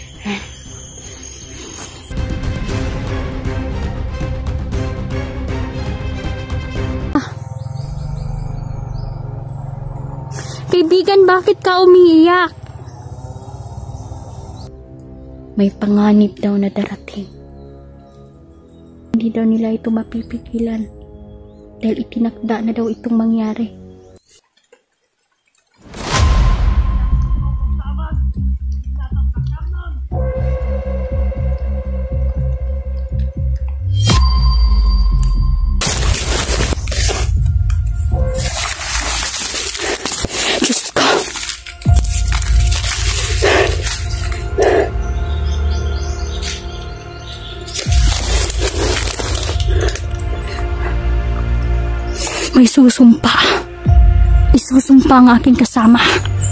Ah. Kaibigan, bakit ka umiiyak? May panganib daw na darating. Hindi daw nila ito mapipigilan dahil itinakda na daw itong mangyari. may susumpa. Isusumpa ang aking kasama.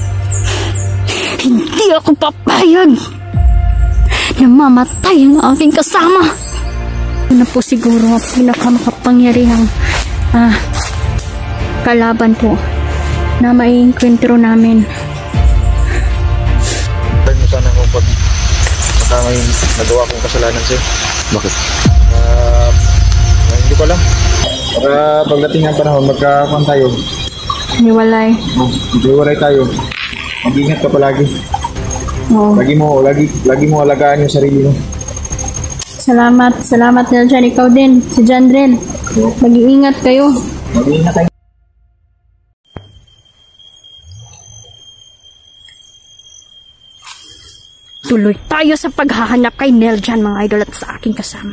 Hindi ako papayag na mamatay ang aking kasama. Yun na po siguro ang pinakamakapangyarihang ah, kalaban po na maiinkwentro namin. Thank mo sana kung pag makama yung nagawa kong kasalanan sa'yo. Bakit? Uh, hindi ko alam. Para pagdating ng panahon, magkakakuan tayo. Niwalay. Oh, maghiwalay tayo. Mag-ingat ka palagi. Oo. Lagi mo, lagi, lagi mo alagaan yung sarili mo. Salamat. Salamat Neljan. Ikaw din. Si Jandrel. Mag-iingat kayo. Mag-ingat tayo. Tuloy tayo sa paghahanap kay Neljan, mga idol, at sa aking kasama.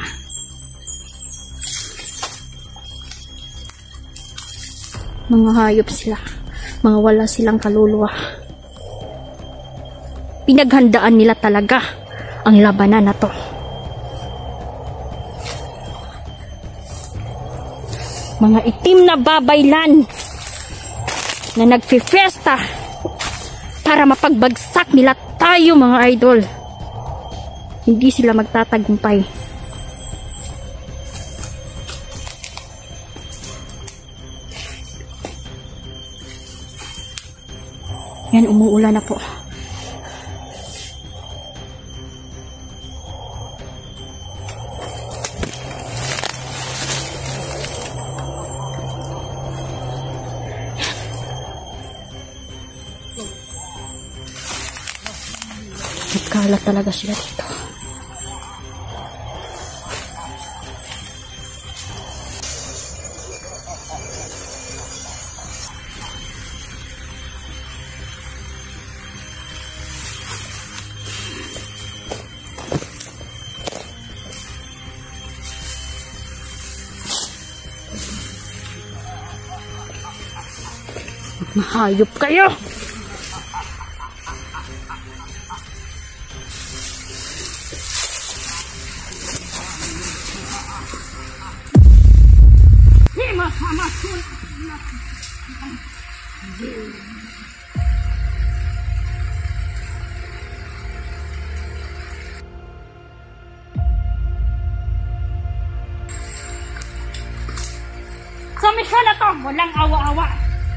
Mga hayop sila. Mga wala silang kaluluwa. Pinaghandaan nila talaga ang labanan na to. Mga itim na babaylan na nagfi-fiesta para mapagbagsak nila tayo, mga idol. Hindi sila magtatagumpay. Yan, umuulan na po. Nagkalat talaga sila dito. Mahayop kayo! Sa misyon na to, walang awa-awa.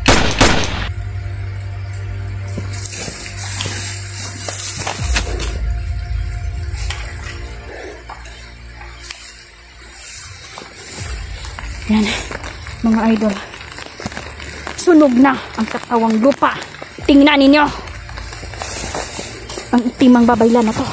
Yan, mga idol. Sunog na ang katawang lupa. Tingnan ninyo. Ang itimang babaylan na to.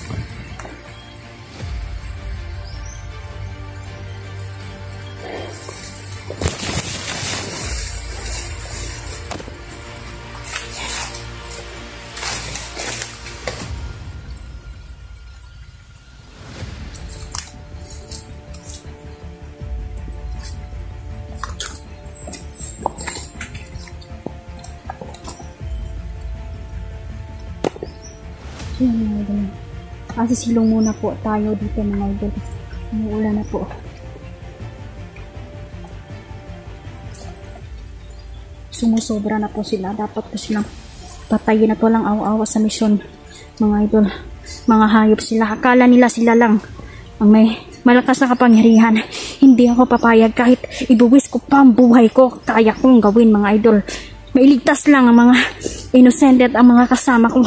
Yan, mga idol. Kasi silong muna po tayo dito, mga idol. Umuulan na po. Sumusobra na po sila. Dapat po silang patayin na to lang awa-awa sa misyon, mga idol. Mga hayop sila. Akala nila sila lang ang may malakas na kapangyarihan. Hindi ako papayag kahit ibuwis ko pa ang buhay ko. Kaya kong gawin, mga idol. Mailigtas lang ang mga innocent at ang mga kasama ko.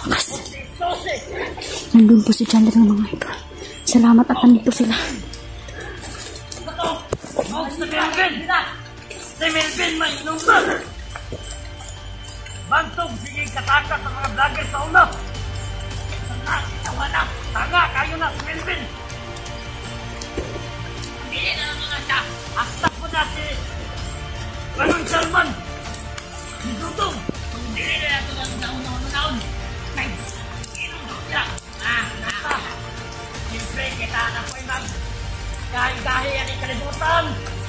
Wakas. Nandun po si Chandra ng mga ito. Salamat at nandito sila. Oh, si Melvin! Si Melvin, may inom ba? Bantog, sige kataka sa mga vlogger sa una. Tanga, itawa na. Tanga, kayo na si Melvin. Pili na lang mga siya. Hasta po na si Manong Salman. Si Dudong. Pili na lang ito lang sa una-una-una. May inom daw siya. Ah, nasa. Siyempre, kita na po yung mag- Kahit-kahit yan yung kalibutan.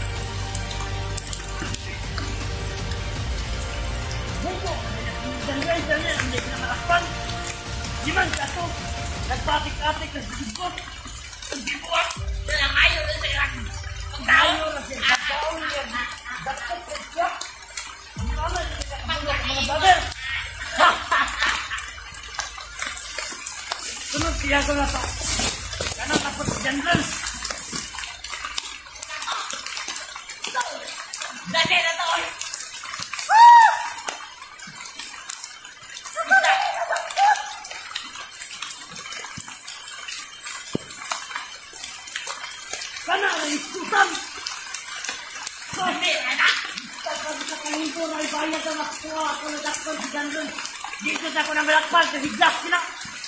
Buko, dalian-dalian, hindi ka na malakpan. Di man ka to, nagpatik-atik na sigot. Hindi po ah, dalang ayaw na siya. Ayaw na siya, pagkaon niya, dakot na siya. Di naman, hindi ka kabulok mga bager. Sunod siya ko na sa kanang kapot si General. Dati na to! Kana na iskutan! Dati, anak! Tapos sa kalinto na ibayag na makuha ako na dakpan si Gandun. Dito sa ako na malakpan kasi higlas sila.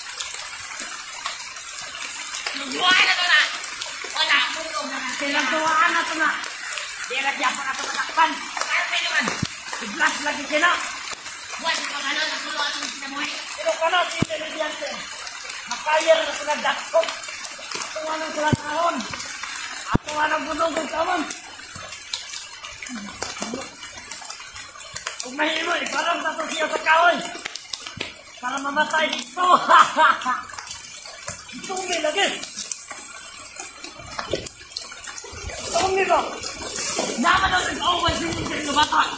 Nagbuhay na to na! Wala, mutong na na. Silang tuwaan na to na. Di na diya pa na ito matakpan. Kaya pa naman. Iglas lagi sila. Buwan pa ka na, nakulo atong sinamuhay. Pero ka na, si Intelligente. Makayar na sila dakot. Ato nga ng sila tahon. Ato nga ng bunog ng tawon. Kung mahimo, iparang na ito siya sa kahoy. Para mamatay dito. Ito may lagi. Ito may ba? Naman ang nag-away sa inyo ng bata.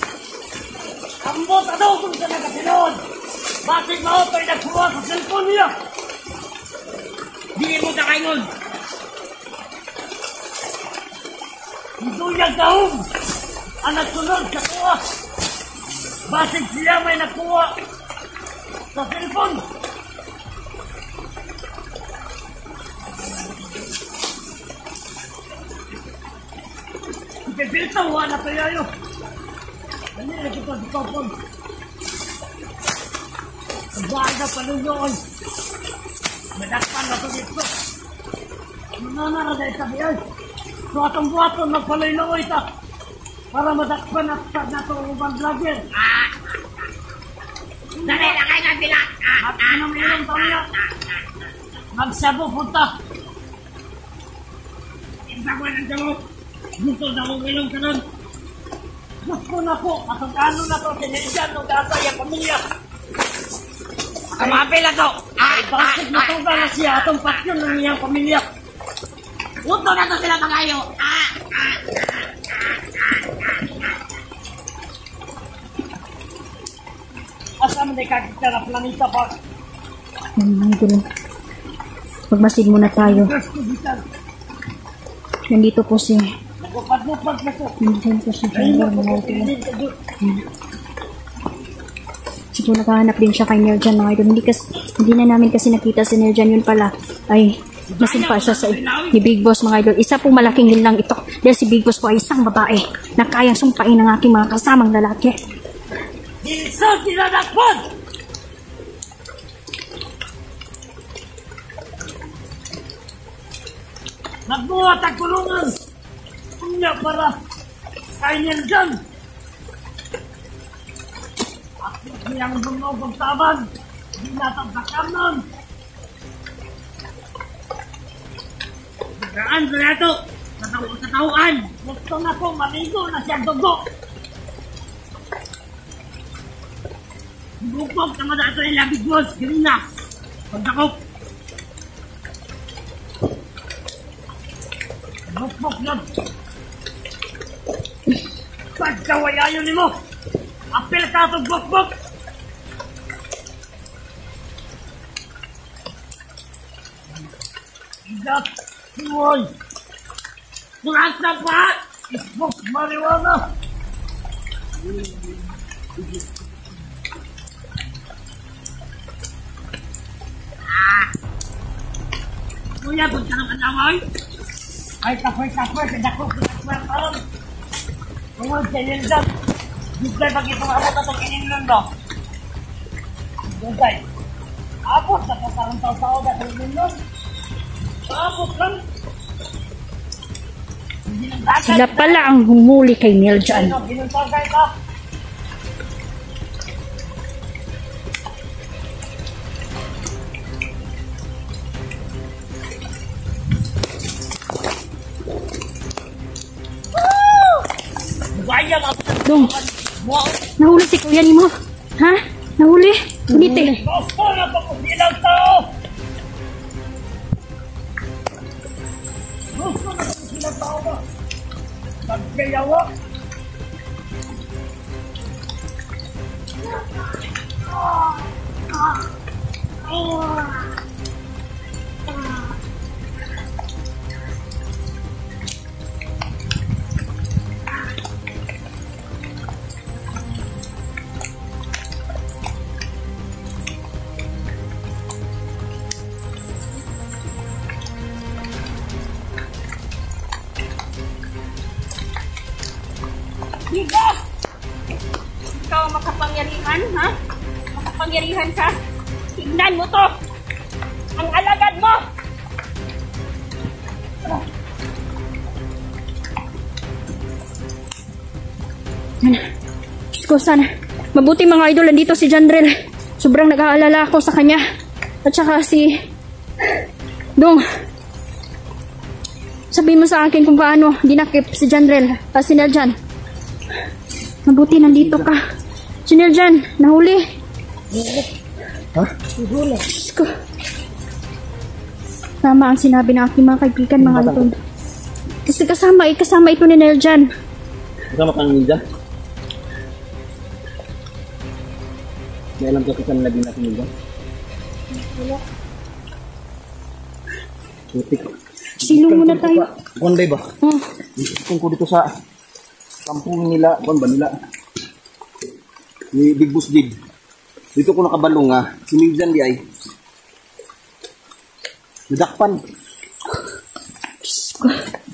Ambot daw kung sa nagkasinon. Basig maotoy nagkuha sa cellphone niya. Di mo kakaingon. Ito yung gahong ang nagsunod sa kuha. Basig siya may nagkuha sa cellphone. Pipilta, huwa na tayo yun. Ano yung ito sa kopon? Ang bahay na palunyoon. Madakpan na ito dito. Ano na na dahil sabi ay. So atong buhaton magpalunyoon ito. Para madakpan na na ito ang ubang vlogger. Dali na kayo ng bila. At ano mo yung tayo? Magsabo punta. Isa ko ng damo. Gusto na kong ilong ka nun. Gusto na po. Atong ano na to. Sinensyan nung gasa yung pamilya. Kamapil na to. Ay, bakit matuga na siya. Atong patyon ng iyang pamilya. Gusto na to sila magayo. Asa mo na ikakita na planeta pa. Yan, mga magmasid muna tayo. Nandito po si Nagupad-upad na to. Nandito po si General mga ito. Siguro nakahanap din siya kay Nerjan mga ito. Hindi, kasi, hindi na namin kasi nakita si Nerjan. Yun pala ay nasimpa siya sa ni Big Boss mga idol. Isa po malaking linlang ito. Dahil si Big Boss po ay isang babae na kayang sumpain ng aking mga kasamang lalaki. Dilso tinadakpan! Nagbuhat ang kulungan! Kunya para kainin dyan! At siyang bunog ang taban! Hindi natabdakan nun! Nagaan ko na ito! Sa tauan! Gusto na po maligo na siyang dugo! Bukog tama na ito yung labig mo! Gawin na! Pagdakop! Bukbuk yan! Pagkawayayon ni mo! Apil ka itong bukbuk! Igat! Huwoy! Turas na pa! Isbuk mariwana! kuya, kung ka naman naman. Ay, kapoy-kapoy, kadako, kadako, tungod sa Nildan. Dugay pag ito ako na ito kininlon do. Dugay. Apos, nakasarang tao-tao na kininlon. Apos lang. Sila pala ang humuli kay Niljan. Binuntagan ka. Dong, nahuli si kuya ni mo. Ha? Nahuli? Unit eh. Gusto na pa kung ilang tao. Gusto na pa kung ilang tao ba? Nagkayawa. Diba? Ikaw ang makapangyarihan, ha? Makapangyarihan ka? Tignan mo to! Ang alagad mo! Sana. Diyos ko, sana. Mabuti mga idol, nandito si Jandrel. Sobrang nag-aalala ako sa kanya. At saka si... Dong. Sabihin mo sa akin kung paano dinakip si Jandrel. Uh, si Niljan. Mabuti nandito ka. Si Niljan, nahuli. Ha? Nahuli. Diyos ko. Tama ang sinabi ng aking mga kaibigan, mga idol. Kasi kasama, eh, kasama ito ni Niljan. Kasama kang Niljan? May alam ka kasi nalagyan natin Niljan? Wala. Putik. Silong muna tayo. Konday ba? Oh. Ikon ko dito sa kampung nila, kon ba nila? Ni Big Boss Big. Dito ko nakabalong nga, si Niljan di ay. Nadakpan. Diyos ko.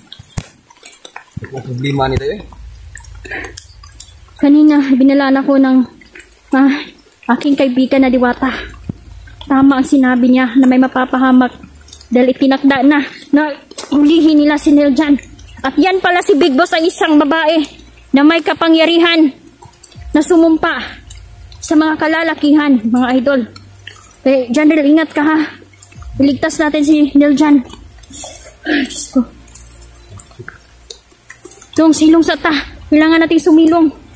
Ang problema nito eh. Kanina, binalaan ako ng ah, aking kaibigan na Diwata. Tama ang sinabi niya na may mapapahamak dahil itinakda na na ulihin nila si Niljan. At yan pala si Big Boss, ang isang babae na may kapangyarihan na sumumpa sa mga kalalakihan, mga idol. Eh, Jandrel, ingat ka ha. Iligtas natin si Niljan. Ay, Diyos ko. Dong, silong sa ta. Kailangan natin sumilong.